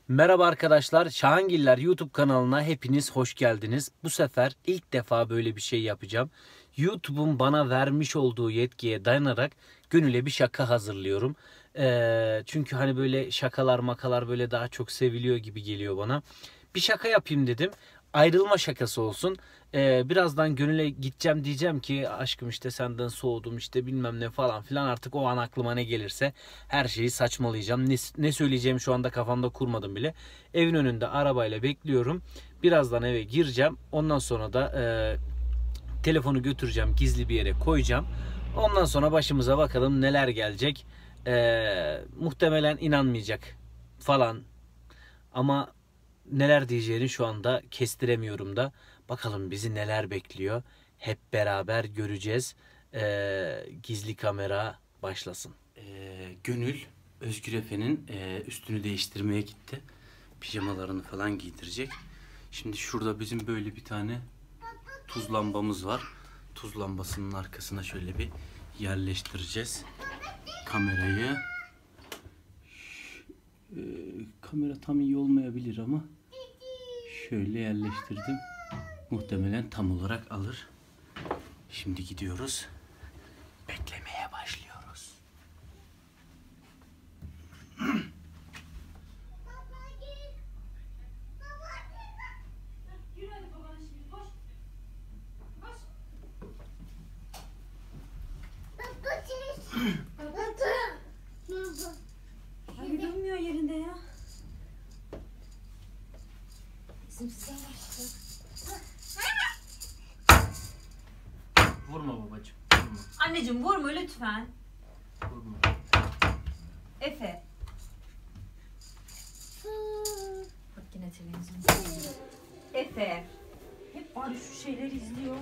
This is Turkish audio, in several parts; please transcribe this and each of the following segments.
Merhaba arkadaşlar, Şahangiller YouTube kanalına hepiniz hoş geldiniz. Bu sefer ilk defa böyle bir şey yapacağım. YouTube'un bana vermiş olduğu yetkiye dayanarak Gönül'e bir şaka hazırlıyorum. Çünkü hani böyle şakalar makalar böyle daha çok seviliyor gibi geliyor bana. Bir şaka yapayım dedim. Ayrılma şakası olsun. Birazdan Gönül'e gideceğim, diyeceğim ki aşkım işte senden soğudum işte bilmem ne falan filan, artık o an aklıma ne gelirse her şeyi saçmalayacağım. Ne söyleyeceğimi şu anda kafamda kurmadım bile. Evin önünde arabayla bekliyorum. Birazdan eve gireceğim. Ondan sonra da telefonu götüreceğim, gizli bir yere koyacağım. Ondan sonra başımıza bakalım neler gelecek. Muhtemelen inanmayacak falan. Ama neler diyeceğini şu anda kestiremiyorum da. Bakalım bizi neler bekliyor. Hep beraber göreceğiz. Gizli kamera başlasın. Gönül Özgür Efe'nin üstünü değiştirmeye gitti. Pijamalarını falan giydirecek. Şimdi şurada bizim böyle bir tane tuz lambamız var. Tuz lambasının arkasına şöyle bir yerleştireceğiz kamerayı. Kamera tam iyi olmayabilir ama şöyle yerleştirdim. Muhtemelen tam olarak alır. Şimdi gidiyoruz. Beklemeye başlıyoruz. Ay durmuyor yerinde ya. İsimsizden başladı. Vurma babacığım. Vurma. Anneciğim vurma lütfen. Vurma. Efe. Bak yine televizyon. Efe. Hep bari şu şeyleri izliyor.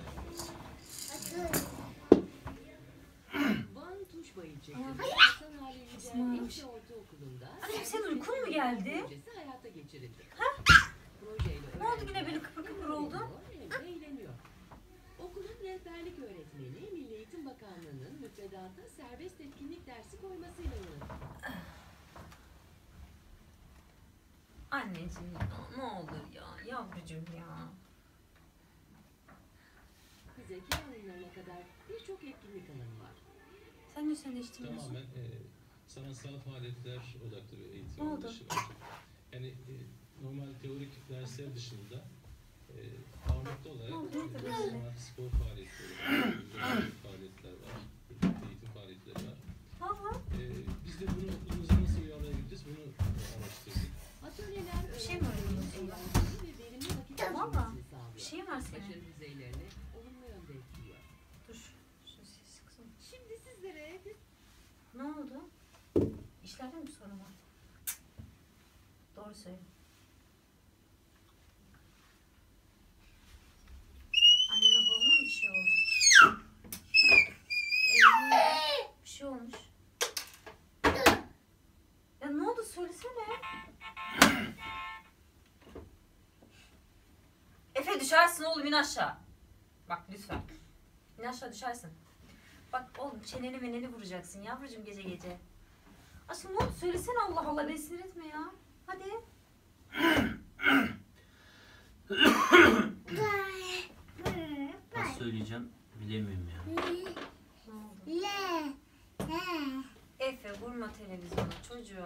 Van Tuşba ilçesi Annem senin uykun mu geldi? hayata geçirildi. Projeyle Ne oldu yine böyle kıpır kıpır oldu? eğleniyor. Okulun rehberlik öğretmeni Milli Eğitim Bakanlığı'nın müfredata serbest etkinlik dersi koymasıyla uğraşıyor. Anneciğim ya, ne olur ya yavrucuğum ya. Zeka oyunlarına kadar birçok etkinlik alanı var. Sen de sen değiştirmiyorsun. Tamamen sanatsal faaliyetler odaklı bir eğitim Ne oldu? anlayışı var. Yani normal teorik dersler dışında ağırlıklı olarak Ne oldu? sanat, spor faaliyetleri var, güzel faaliyetler var, eğitim faaliyetleri var. Valla Biz de bunu okulumuza nasıl uyarlayabiliriz bunu araştırdık. Atölyeler bir şey mi öğrendin? öğrencilerin ve verimli vakit Valla geçirmesini sağlıyor. bir şey var senin. Başarı düzeylerini olumlu yönde etkiliyor. Dur. Şu ses kısım. Şimdi sizlere Ne oldu? İşlerde mi sorun var? Doğru söyle. Annenle babana mı bir şey oldu? Bir şey olmuş. Ya ne oldu söylesene. Efe düşersin oğlum, in aşağı. Bak lütfen. İn aşağı düşersin. Bak oğlum çeneni meneni vuracaksın yavrucuğum gece gece. Aşkım ne oldu söylesene, Allah Allah beni sinir etme ya. Hadi. Nasıl söyleyeceğim bilemiyorum ya. Ne oldu? Efe vurma televizyona çocuğum.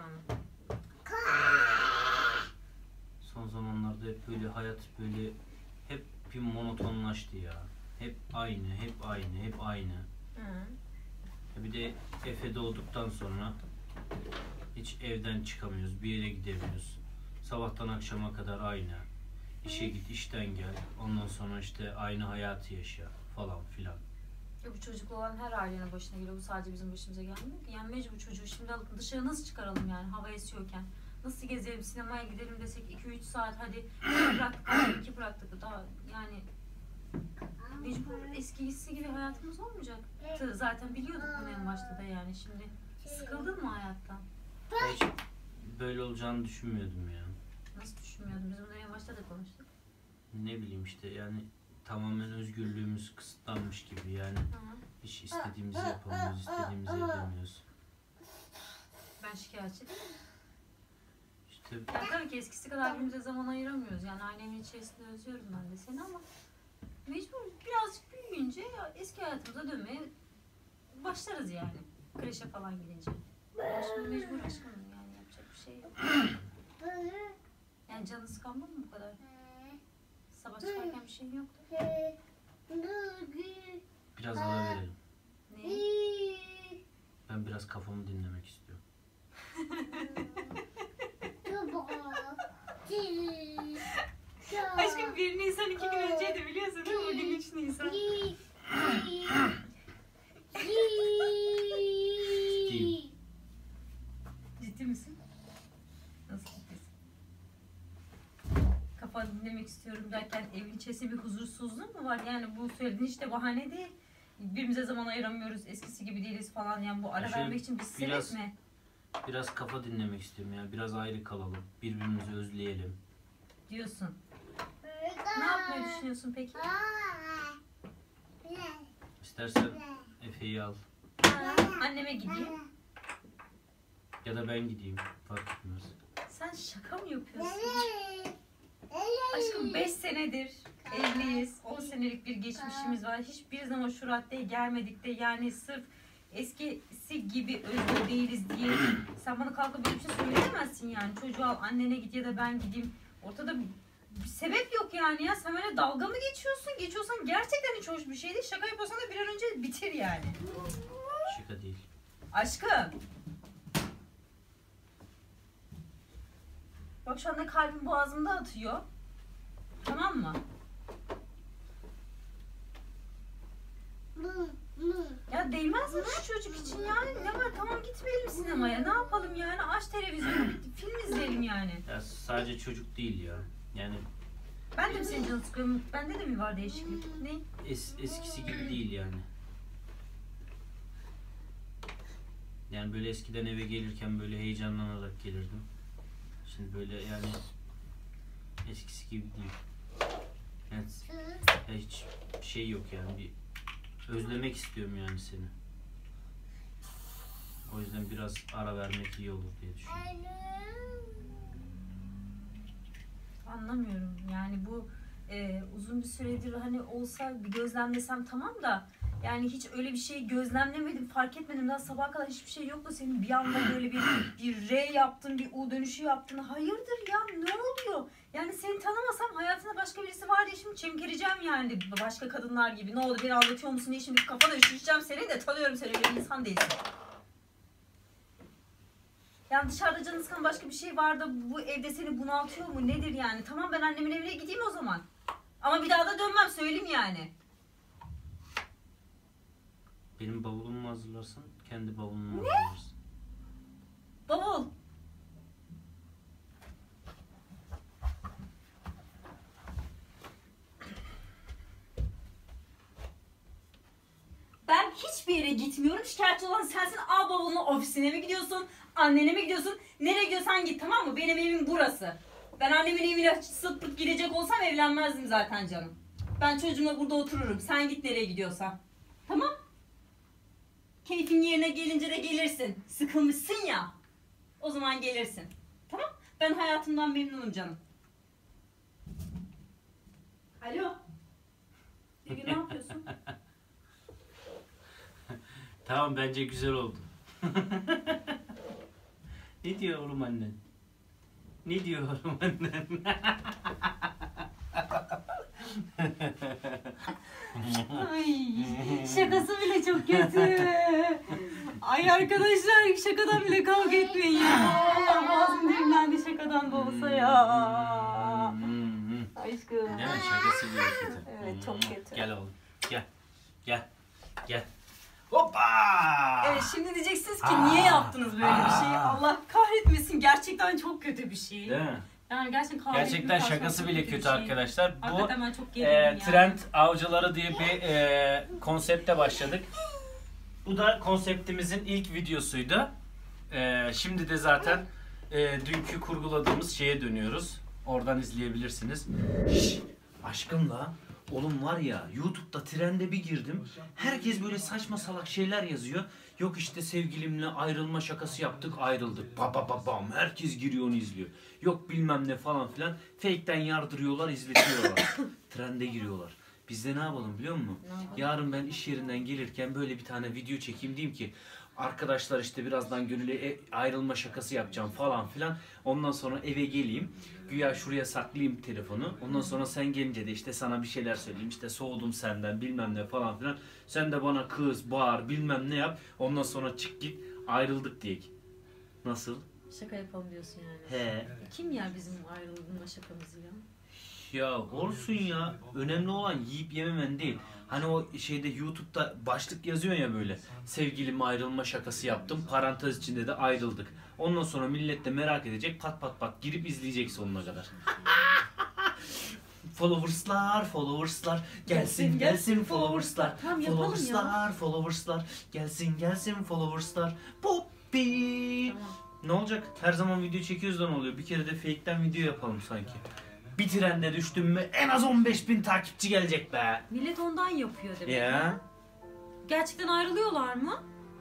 Son zamanlarda hep böyle hayat böyle hep bir monotonlaştı ya. Hep aynı, hep aynı, hep aynı. Hı. Bir de Efe doğduktan sonra hiç evden çıkamıyoruz, bir yere gidemiyoruz. Sabahtan akşama kadar aynı. İşe git, işten gel. Ondan sonra işte aynı hayatı yaşa falan filan. Ya bu çocuklu olan her ailenin başına geliyor. Bu sadece bizim başımıza gelmiyor ki. Yani mecbur çocuğu şimdi alıp dışarı nasıl çıkaralım yani hava esiyorken. Nasıl gezelim, sinemaya gidelim desek 2-3 saat hadi bir bıraktık, hadi 2 bıraktık daha yani mecbur eskisi gibi hayatımız olmayacak. Zaten biliyorduk bunu en başta da yani şimdi sıkıldın mı hayattan? Böyle olacağını düşünmüyordum ya. Nasıl düşünmüyordun? Biz bunu en başta da konuştuk. Ne bileyim işte yani tamamen özgürlüğümüz kısıtlanmış gibi yani. Hı. Hiç istediğimizi yapamıyoruz, istediğimizi edemiyoruz. Ben şikayetçi değilim. İşte Yani tabii ki eskisi kadar birbirimize zaman ayıramıyoruz. Yani ailemin içerisinde özlüyorum ben de seni ama mecbur birazcık büyüyünce ya eski hayatımıza dönmeye başlarız yani. Kreşe falan gidince. Şimdi mecbur aşkım yani yapacak bir şey yok. Yani canı sıkanmadı mı bu kadar? Sabah çıkarken bir şey yoktu. Biraz ara verelim. Ne? Ben biraz kafamı dinlemek istiyorum. Aşkım 1 Nisan 2 gün önceydi biliyorsun değil mi? Bugün 3 Nisan. Ciddiyim. Ciddi misin? Nasıl ciddisin? Kafa dinlemek istiyorum derken evin içerisinde bir huzursuzluğun mu var? Yani bu söylediğin işte bahane değil. Birbirimize zaman ayıramıyoruz, eskisi gibi değiliz falan. Yani bu ara Şöyle vermek için bir sebep biraz- mi? Biraz kafa dinlemek istiyorum ya. Biraz ayrı kalalım. Birbirimizi özleyelim. Diyorsun. Ne yapmayı düşünüyorsun peki? İstersen Efe'yi al. Anneme gideyim. Ya da ben gideyim. Fark etmez. Sen şaka mı yapıyorsun? Aşkım 5 senedir evliyiz. 10 senelik bir geçmişimiz var. Hiçbir zaman şu raddeye gelmedik de yani sırf eskisi gibi özgür değiliz diye sen bana kalkıp böyle bir şey söyleyemezsin yani. Çocuğu al annene git ya da ben gideyim. Ortada bir sebep yok yani ya. Sen böyle dalga mı geçiyorsun? Geçiyorsan gerçekten hiç hoş bir şey değil. Şaka yapıyorsan da bir an önce bitir yani. Şaka değil. Aşkım. Bak şu anda kalbim boğazımda atıyor. Tamam mı? Ya değmez mi şu çocuk için yani? Ne var? Tamam gitmeyelim sinemaya. Ne yapalım yani? Aç televizyonu, film izleyelim yani. Ya sadece çocuk değil ya. Yani Ben de mi senin canını sıkıyorum? Bende de mi var değişiklik? Ne? eskisi gibi değil yani. Yani böyle eskiden eve gelirken böyle heyecanlanarak gelirdim. Şimdi böyle yani eskisi gibi değil. Yani hiç şey yok yani bir özlemek istiyorum yani seni. O yüzden biraz ara vermek iyi olur diye düşünüyorum. Anlamıyorum. Yani bu uzun bir süredir hani olsa bir gözlemlesem tamam da yani hiç öyle bir şey gözlemlemedim, fark etmedim. Daha sabaha kadar hiçbir şey yoktu. Senin bir anda böyle bir R yaptın, bir U dönüşü yaptın. Hayırdır ya? Ne oluyor? Yani seni tanımasam hayatında başka birisi var diye şimdi çemkireceğim yani başka kadınlar gibi. Ne oldu? Beni aldatıyor musun diye şimdi kafana üşüşeceğim seni de tanıyorum seni. Öyle bir insan değilsin. Yani dışarıda canı sıkan başka bir şey var da bu evde seni bunaltıyor mu? Nedir yani? Tamam ben annemin evine gideyim o zaman. Ama bir daha da dönmem söyleyeyim yani. Benim bavulumu mu hazırlarsın, kendi bavulunu mu hazırlarsın? Bavul. Ben hiçbir yere gitmiyorum. Şikayetçi olan sensin. Al bavulunu, ofisine mi gidiyorsun? Annene mi gidiyorsun? Nereye gidiyorsan git, tamam mı? Benim evim burası. Ben annemin evine sırt pırt gidecek olsam evlenmezdim zaten canım. Ben çocuğumla burada otururum. Sen git nereye gidiyorsan. Tamam? Keyfin yerine gelince de gelirsin. Sıkılmışsın ya. O zaman gelirsin. Tamam? Ben hayatımdan memnunum canım. Alo. Bilgi ne yapıyorsun? Tamam bence güzel oldu. Ne diyor oğlum annen? Ne diyor oğlum annen? Ay, şakası bile çok kötü. Ay arkadaşlar şakadan bile kavga etmeyin ya. Allah boğazım dinlendi şakadan da olsa ya. Aşkım. Değil mi? Şakası bile kötü. Evet, çok kötü. Gel oğlum. Gel. Gel. Gel. Hoppa! Evet şimdi diyeceksiniz ki niye yaptınız böyle bir şeyi? Allah kahretmesin gerçekten çok kötü bir şey. Değil mi? Yani gerçekten Gerçekten şakası bile kötü arkadaşlar. Bu Hakikaten ben çok gerildim yani. Trend Avcıları diye bir konsepte başladık. Bu da konseptimizin ilk videosuydu. Şimdi de zaten dünkü kurguladığımız şeye dönüyoruz. Oradan izleyebilirsiniz. Şşş, aşkımla Oğlum var ya, YouTube'da trende bir girdim. Herkes böyle saçma salak şeyler yazıyor. Yok işte sevgilimle ayrılma şakası yaptık, ayrıldık. Bam. Herkes giriyor onu izliyor. Yok bilmem ne falan filan. Fake'ten yardırıyorlar, izletiyorlar. Trende giriyorlar. Biz de ne yapalım biliyor musun? Yarın ben iş yerinden gelirken böyle bir tane video çekeyim, diyeyim ki arkadaşlar işte birazdan Gönül'e ayrılma şakası yapacağım falan filan. Ondan sonra eve geleyim. Güya şuraya saklayayım telefonu. Ondan sonra sen gelince de işte sana bir şeyler söyleyeyim. İşte soğudum senden bilmem ne falan filan. Sen de bana kız, bağır bilmem ne yap. Ondan sonra çık git, ayrıldık diyek. Nasıl? Şaka yapalım diyorsun yani. He. Kim yer bizim ayrıldığında şakamızı ya? Ya olsun ya. Önemli olan yiyip yememen değil. Hani o şeyde YouTube'da başlık yazıyor ya böyle. Sevgilim ayrılma şakası yaptım. Parantez içinde de ayrıldık. Ondan sonra millet de merak edecek. Pat girip izleyecek sonuna kadar. Followerslar gelsin followerslar. Tamam, yapalım ya. Followerslar gelsin followerslar. Poppi. Tamam. Ne olacak? Her zaman video çekiyoruz da ne oluyor? Bir kere de fake'ten video yapalım sanki. Bir trende düştüm mü en az 15.000 takipçi gelecek be. Millet ondan yapıyor demek. Ya. Gerçekten ayrılıyorlar mı?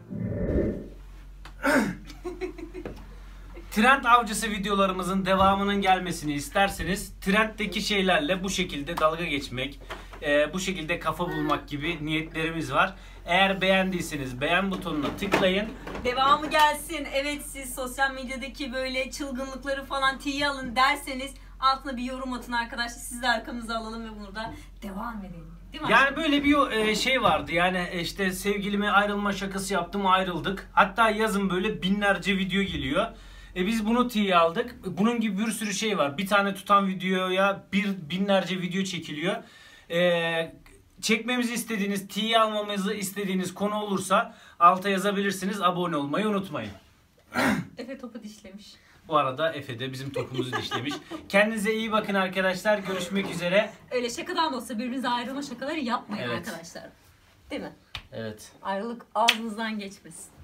Trend avcısı videolarımızın devamının gelmesini isterseniz trenddeki şeylerle bu şekilde dalga geçmek, bu şekilde kafa bulmak gibi niyetlerimiz var. Eğer beğendiyseniz beğen butonuna tıklayın. Devamı gelsin. Evet, siz sosyal medyadaki böyle çılgınlıkları falan tiye alın derseniz altına bir yorum atın arkadaşlar. Siz de arkamıza alalım ve bunu da devam edelim. Değil mi? Yani böyle bir şey vardı, yani işte sevgilime ayrılma şakası yaptım, ayrıldık. Hatta yazın böyle binlerce video geliyor. Biz bunu tiye aldık. Bunun gibi bir sürü şey var. Bir tane tutan videoya binlerce video çekiliyor. Çekmemizi istediğiniz, tiye almamızı istediğiniz konu olursa alta yazabilirsiniz. Abone olmayı unutmayın. Efe topu dişlemiş. Bu arada Efe de bizim topumuzu dişlemiş. Kendinize iyi bakın arkadaşlar. Görüşmek üzere. Öyle şakadan da olsa birbirinize ayrılma şakaları yapmayın Evet. arkadaşlar. Değil mi? Evet. Ayrılık ağzınızdan geçmesin.